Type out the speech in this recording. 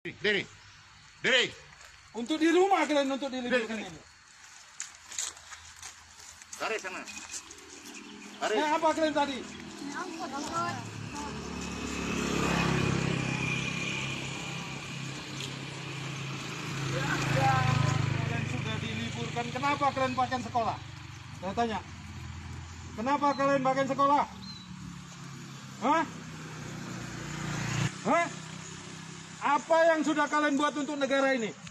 Diri. Diri. Untuk di rumah kalian untuk diliburkan ini. Tarik sana. Tarik. Nah, apa kalian tadi? Kalian sudah diliburkan. Kenapa kalian pakaian sekolah? Saya tanya. Kenapa kalian pakaian sekolah? Hah? Hah? Apa yang sudah kalian buat untuk negara ini?